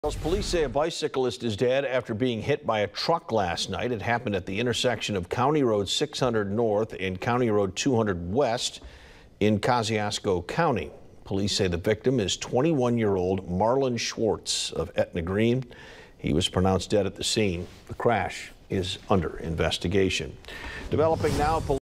Police say a bicyclist is dead after being hit by a truck last night. It happened at the intersection of County Road 600 North and County Road 200 West in Kosciusko County. Police say the victim is 21-year-old Marlon Schwartz of Etna Green. He was pronounced dead at the scene. The crash is under investigation. Developing now.